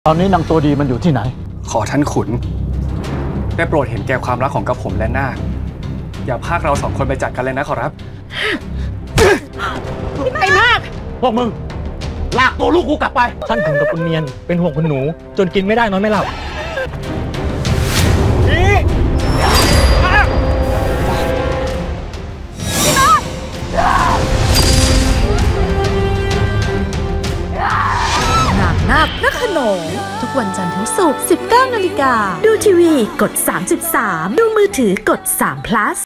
ตอนนี้นางตัวดีมันอยู่ที่ไหนขอท่านขุนได้โปรดเห็นแก่ความรักของกระผมและนาคอย่าพากเราสองคนไปจัดกันเลยนะขอรับไอ้นาคพวกมึงลากตัวลูกกูกลับไปท่านขุนกับคุณเนียนเป็นห่วงคุณหนูจนกินไม่ได้นอนไม่หลับนาคพระโขนงทุกวันจันทร์ถึงศุกร์ 19 นาฬิกาดูทีวีกด 33 ดูมือถือกด3 plus